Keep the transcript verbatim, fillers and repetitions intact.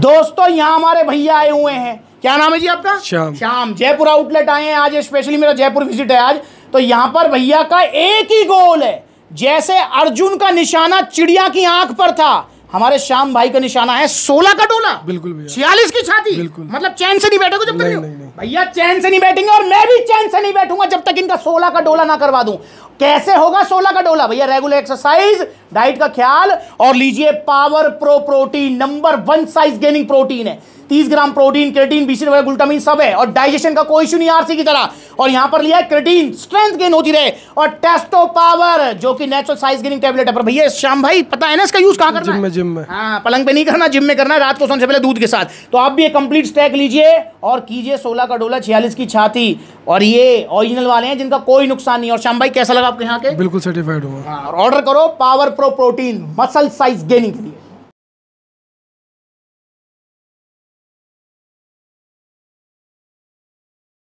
दोस्तों यहाँ हमारे भैया आए हुए हैं, क्या नाम है जी आपका? श्याम। श्याम जयपुर आउटलेट आए हैं आज, स्पेशली मेरा जयपुर विजिट है आज। तो यहाँ पर भैया का एक ही गोल है, जैसे अर्जुन का निशाना चिड़िया की आंख पर था, हमारे श्याम भाई का निशाना है सोलह का डोला। बिल्कुल भैया। छियालीस की छाती। बिल्कुल। मतलब चैन से नहीं बैठोगे जब तक नहीं, नहीं, नहीं, नहीं। भैया चैन से नहीं बैठेंगे और मैं भी चैन से नहीं बैठूंगा जब तक इनका सोलह का डोला ना करवा दूं। कैसे होगा सोलह का डोला? भैया रेगुलर एक्सरसाइज, डाइट का ख्याल, और लीजिए power pro protein, number one size gaining protein है। तीस ग्राम प्रोटीन, क्रेटीन, बीसी वगैरह, ग्लूटामिन सब है, और डाइजेशन का कोई इशू नहीं आरसी की तरह। और यहां पर लिया है क्रेटीन, स्ट्रेंथ गेन होती रहे, और टेस्टो पावर जो कि नेचुरल साइज गेनिंग टैबलेट है। पर भैया श्याम भाई पता है ना इसका यूज कहां करना है? जिम में, जिम में। हाँ, पलंग पे नहीं करना, जिम में करना है, रात को सोने से पहले दूध के साथ। तो आप भी एक कंप्लीट स्टैक लीजिए और कीजिए सोलह का डोला, छियालीस की छाती, और ये ओरिजिनल वाले हैं जिनका कोई नुकसान नहीं। और श्याम भाई कैसा लगा आपको यहाँ के? बिल्कुल सर्टिफाइड हुआ। और ऑर्डर करो power pro protein muscle size gaining के लिए।